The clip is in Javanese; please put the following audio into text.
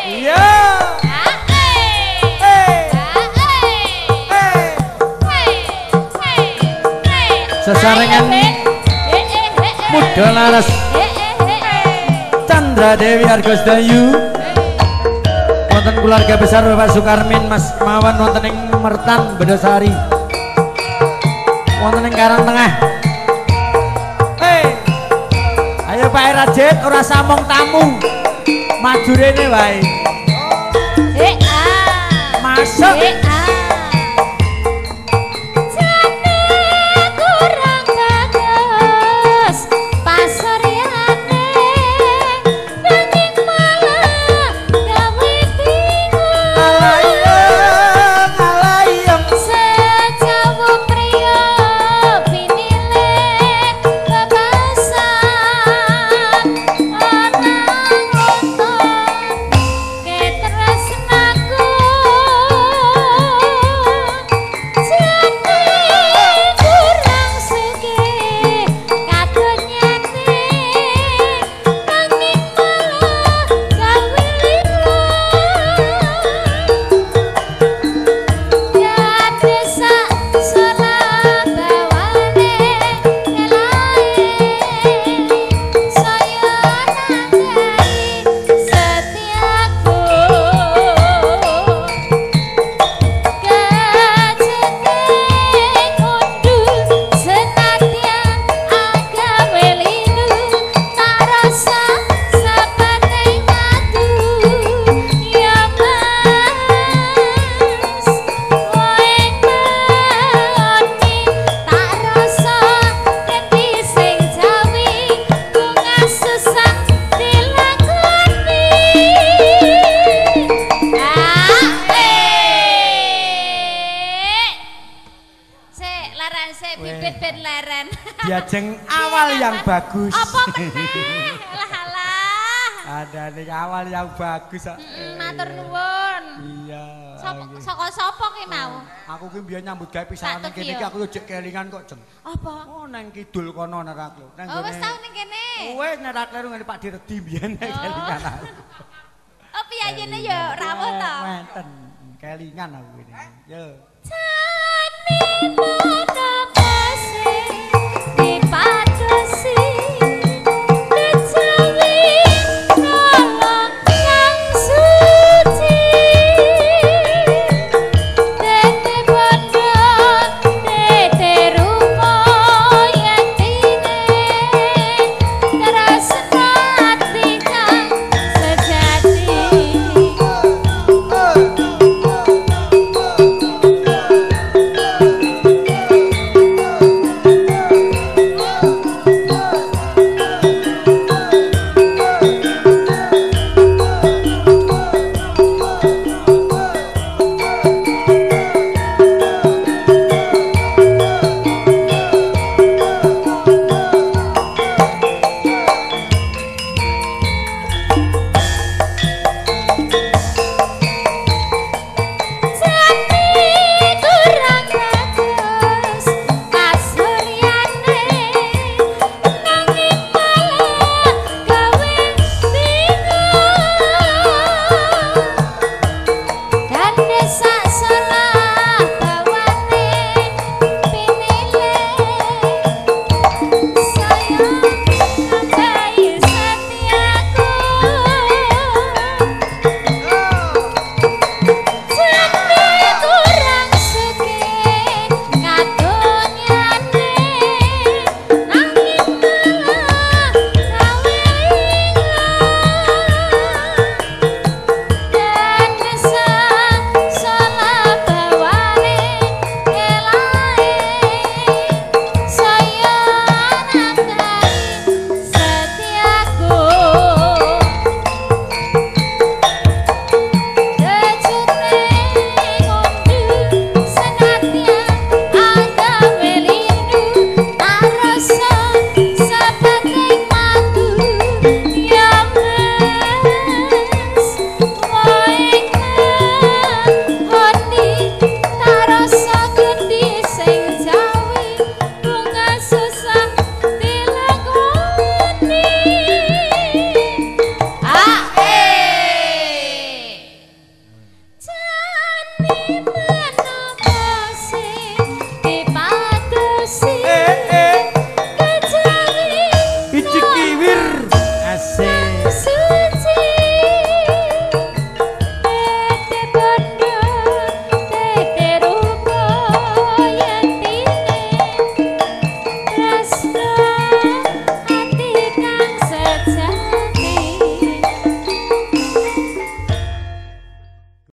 Iya. Sesarengan muda laras Chandra Dewi Argosdayu wonten keluarga besar Bapak Sukarmin Mas Mawan wonten ing Mertan Bedosari wonten ing Karang Tengah. Ayo Pak Rajet ora samong tamu maju rene wae. Masuk. Diajeng awal yang bagus. Apa meneh? Lah ada ning awal yang bagus. Matur nuwun. Iya. Saka sapa ki mau? Aku ki mbiyen nyambut gawe pisahan ning kene iki aku yo jek kelingan kok, Jeng. Apa? Oh nang kidul kono nerak lho. Oh wis tau ning kene. Wis nerak kleru ngene Pak Diredi mbiyen kelingan aku. Oh piyayene yo rawuh to. Wonten kelingan aku ini. Yo. Jane